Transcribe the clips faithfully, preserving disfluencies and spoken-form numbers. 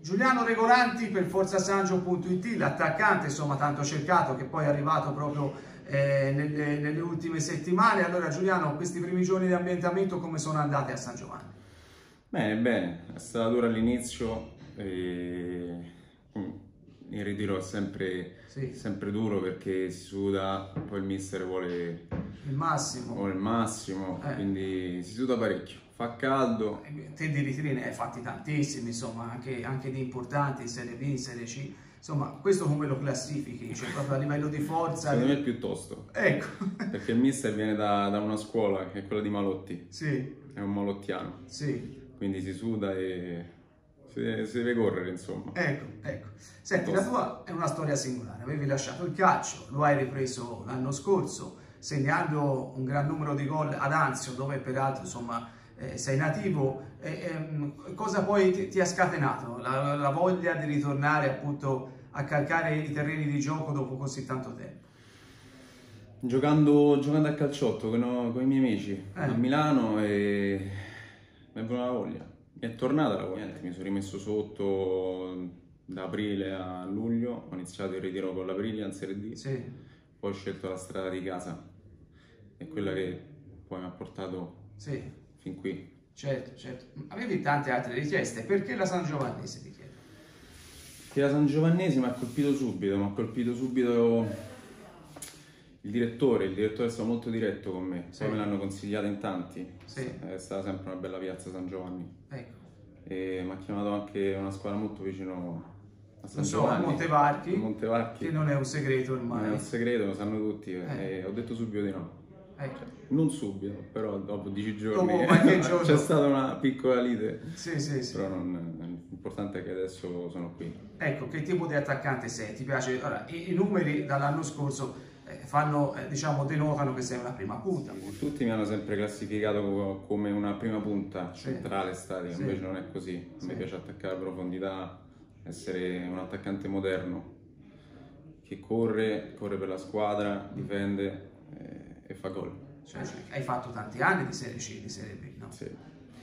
Giuliano Regolanti per Forzasangio punto it, l'attaccante insomma tanto cercato che poi è arrivato proprio eh, nelle, nelle ultime settimane. Allora Giuliano, questi primi giorni di ambientamento come sono andati a San Giovanni? Bene, bene, è stata dura all'inizio, e... il ritiro è sempre, Sì. sempre duro perché si suda, poi il mister vuole Il massimo. Vuole il massimo, Eh. quindi si suda parecchio, fa caldo. Te di ritiri ne hai fatti tantissimi, insomma, anche, anche di importanti in Serie B, in Serie C. Insomma, questo come lo classifichi? Cioè proprio a livello di forza? Secondo me è piuttosto. Ecco. Perché il mister viene da, da una scuola che è quella di Malotti. Sì. È un malottiano. Sì. Quindi si suda e si deve, si deve correre, insomma. Ecco, ecco. Senti, la tua è una storia singolare. Avevi lasciato il calcio, lo hai ripreso l'anno scorso, segnando un gran numero di gol ad Anzio, dove peraltro, insomma, eh, sei nativo. Eh, ehm, cosa poi ti, ti ha scatenato? La, la voglia di ritornare appunto a calcare i terreni di gioco dopo così tanto tempo? Giocando, giocando a calciotto con, con i miei amici Eh. a Milano e mi è venuta la voglia. Mi è tornata la voglia, mi sono rimesso sotto da aprile a luglio, ho iniziato il ritiro con l'Aprilia in Serie D, Sì. poi ho scelto la strada di casa, è quella che poi mi ha portato Sì. fin qui. Certo, certo. Avevi tante altre richieste, perché la San Giovannese ti chiedo? Che la San Giovannese mi ha colpito subito, mi ha colpito subito il direttore, il direttore è stato molto diretto con me, Sì. poi me l'hanno consigliata in tanti, Sì. è stata sempre una bella piazza San Giovanni. Ecco. E mi ha chiamato anche una squadra molto vicino a San Non so, Giovanni, Montevarchi, Montevarchi, che non è un segreto ormai. non è un segreto, lo sanno tutti, Eh. e ho detto subito di no. Ecco. Non subito, però dopo dieci giorni Dopo qualche giorno. c'è stata una piccola lite, Sì, sì, sì. però non, l'importante è che adesso sono qui. Ecco, che tipo di attaccante sei? Ti piace? Allora, i, i numeri dall'anno scorso eh, fanno, eh, diciamo, denotano che sei una prima punta. Tutti mi hanno sempre classificato come una prima punta Sì. centrale statica, Sì. invece non è così. A me Sì. piace attaccare a profondità, essere un attaccante moderno che corre, corre per la squadra, difende eh, e fa gol. Cioè, hai fatto tanti anni di Serie C, di Serie B, no? Sì.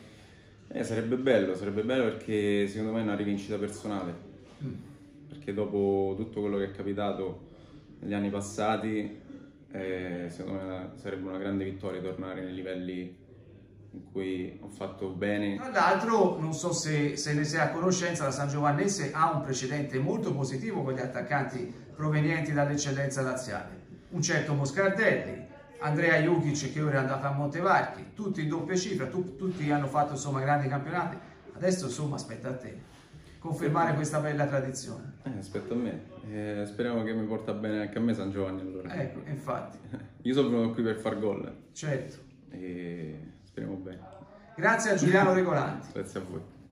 Eh, sarebbe bello, sarebbe bello perché secondo me è una rivincita personale. Mm. Perché dopo tutto quello che è capitato negli anni passati, eh, secondo me sarebbe una grande vittoria tornare nei livelli in cui ho fatto bene. Tra l'altro, non so se, se ne sei a conoscenza, la San Giovannese ha un precedente molto positivo con gli attaccanti provenienti dall'eccellenza laziale. Un certo Moscardelli, Andrea Jukic che ora è andato a Montevarchi, tutti in doppia cifra, tu, tutti hanno fatto insomma grandi campionati. Adesso insomma aspetta a te confermare questa bella tradizione. Eh, aspetta a me, eh, speriamo che mi porta bene anche a me San Giovanni allora. Ecco, infatti. Io sono venuto qui per far gol. Certo. E speriamo bene. Grazie a Giuliano Regolanti. Grazie a voi.